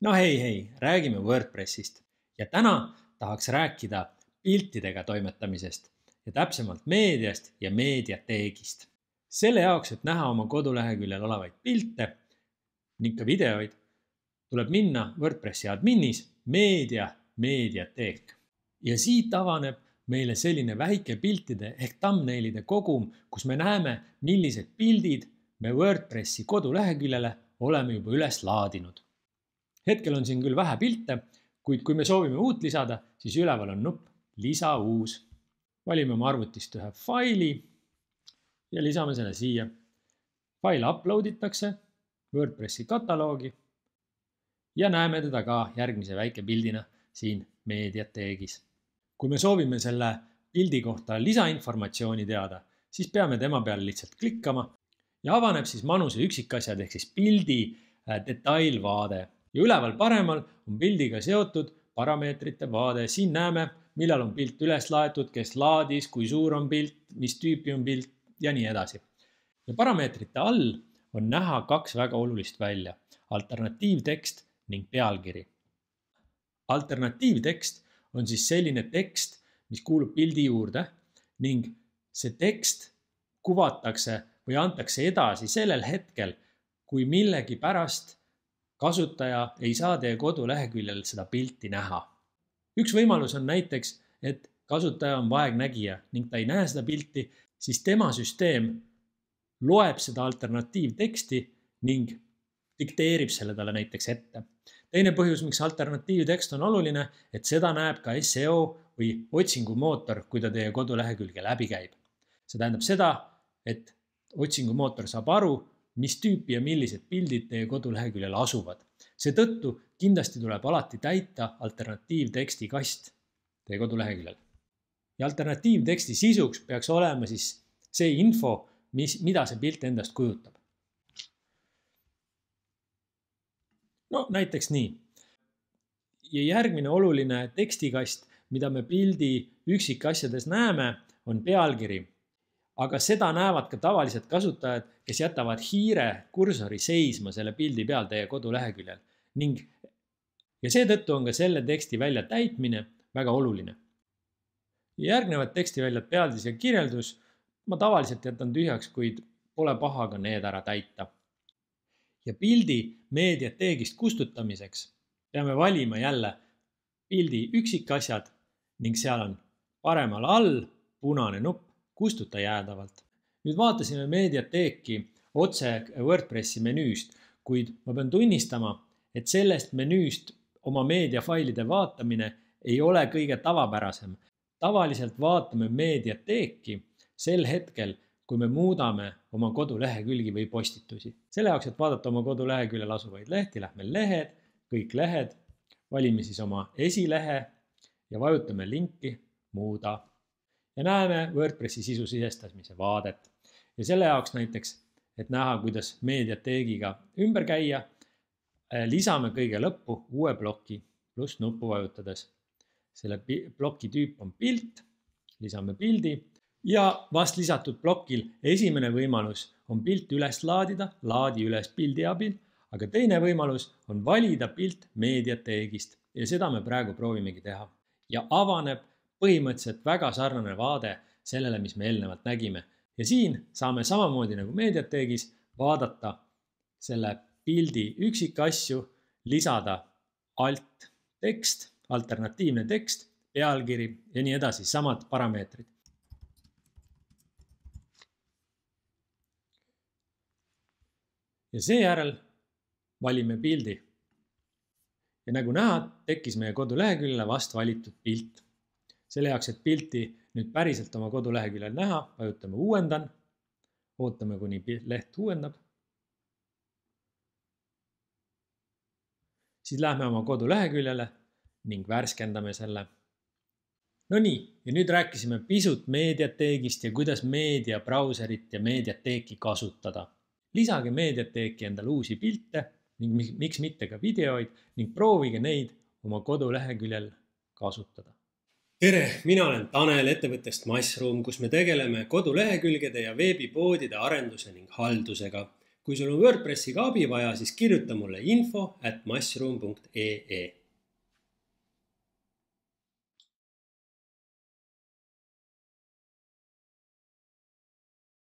No hei, räägime WordPressist ja täna tahaks rääkida piltidega toimetamisest ja täpsemalt meediast ja meediateegist. Selle jaoks, et näha oma koduleheküljel olevaid pilte ning ka videoid, tuleb minna WordPressi adminis meediateek. Ja siit avaneb meile selline väike piltide ehk thumbnailide kogum, kus me näeme, millised pildid me WordPressi koduleheküljele oleme juba üles laadinud. Hetkel on siin küll vähe pilte, kuid kui me soovime uut lisada, siis üleval on nupp Lisa uus. Valime oma arvutist ühe faili ja lisame selle siia. Fail uploaditakse WordPressi kataloogi ja näeme teda ka järgmise väike pildina siin meediateegis. Kui me soovime selle pildi kohta lisainformatsiooni teada, siis peame tema peale lihtsalt klikkama ja avaneb siis manuse üksikasjad ehk siis pildi detailvaade. Ja üleval paremal on pildiga seotud parameetrite vaade. Siin näeme, millal on pilt üles laetud, kes laadis, kui suur on pilt, mis tüüpi on pilt ja nii edasi. Ja parameetrite all on näha kaks väga olulist välja. Alternatiivtekst ning pealkiri. Alternatiivtekst on siis selline tekst, mis kuulub pildi juurde ning see tekst kuvatakse või antakse edasi sellel hetkel, kui millegi pärast kasutaja ei saa teie koduleheküljel seda pilti näha. Üks võimalus on näiteks, et kasutaja on vaegnägija ning ta ei näe seda pilti, siis tema süsteem loeb seda alternatiivteksti ning dikteerib selle talle näiteks ette. Teine põhjus, miks alternatiivtekst on oluline, et seda näeb ka SEO või otsingumootor, kui ta teie kodulehekülge läbi käib. See tähendab seda, et otsingumootor saab aru, mis tüüpi ja millised pildid teie koduleheküljel asuvad. Seetõttu kindlasti tuleb alati täita alternatiivteksti kast teie koduleheküljel. Ja alternatiivteksti sisuks peaks olema siis see info, mida see pilt endast kujutab. No näiteks nii. Ja järgmine oluline tekstikast, mida me pildi üksikasjades näeme, on pealkiri. Aga seda näevad ka tavalised kasutajad, kes jätavad hiire kursori seisma selle pildi peal teie koduleheküljel. Ja seetõttu on ka selle teksti välja täitmine väga oluline. Järgnevad tekstiväljad pealdis ja kirjeldus. Ma tavaliselt jätan tühjaks, kuid pole paha ka need ära täita. Ja pildi meediateegist kustutamiseks peame valima jälle pildi üksikasjad ning seal on paremal all punane nupp kustuta jäädavalt. Nüüd vaatasime meediateeki otse WordPressi menüüst, kuid ma pean tunnistama, et sellest menüüst oma meediafailide vaatamine ei ole kõige tavapärasem. Tavaliselt vaatame meediateeki sel hetkel, kui me muudame oma kodulehekülgi või postitusi. Selle jaoks, et vaadata oma koduleheküljel asuvaid lehti, lähme lehed, kõik lehed, valime siis oma esilehe ja vajutame linki muuda. Ja näeme WordPressi sisu sisestamise vaadet. Ja selle jaoks näiteks, et näha, kuidas meediateegiga ümber käia, lisame kõige lõppu uue ploki pluss nuppu vajutades. Selle ploki tüüp on pilt, lisame pildi ja vast lisatud plokil esimene võimalus on pilt üles laadida, laadi üles pildi abil, aga teine võimalus on valida pilt meediateegist ja seda me praegu proovimegi teha. Ja avaneb põhimõtteliselt väga sarnane vaade sellele, mis me eelnevalt nägime. Ja siin saame samamoodi nagu meediateegis vaadata selle pildi üksikasju, lisada alt tekst, alternatiivne tekst, pealkiri ja nii edasi, samad parameetrid. Ja seejärel valime pildi. Ja nagu näha, tekkis meie koduleheküljele vast valitud pilt. Selle jaoks, et pilti nüüd päriselt oma koduleheküljel näha, vajutame uuendan, ootame kuni leht uuendab. Siis lähme oma koduleheküljele ning värskendame selle. No nii, ja nüüd rääkisime pisut meediateegist ja kuidas meediabrauserit ja meediateeki kasutada. Lisage meediateeki endale uusi pilte ning miks mitte ka videoid ning proovige neid oma koduleheküljel kasutada. Tere, mina olen Tanel ettevõttest Mushroom, kus me tegeleme kodulehekülgede ja veebipoodide arenduse ning haldusega. kui sul on WordPressiga abi vaja, siis kirjuta mulle info@mushroom.ee